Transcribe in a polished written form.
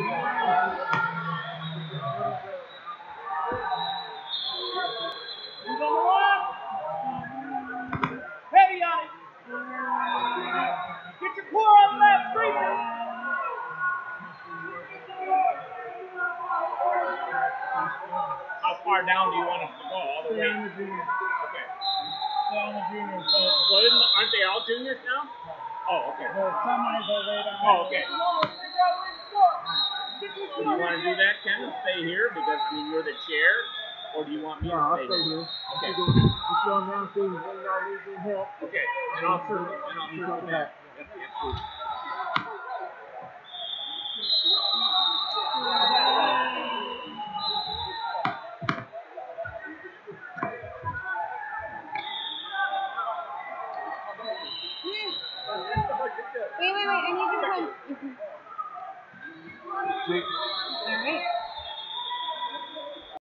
Heavy on it. Get your core on left, Freeman. How far down do you want us to go? All the way? Okay. On the juniors. Aren't they all juniors now? Oh, okay. The semis are way down. Oh, okay. Do you want to do that, Ken, and stay here? Because, I mean, you're the chair. Or do you want me to stay here? Okay. Just going down so you can not losing hit. Okay. And I'll circle back. Yep, absolutely. Wait, I need to come. Jake.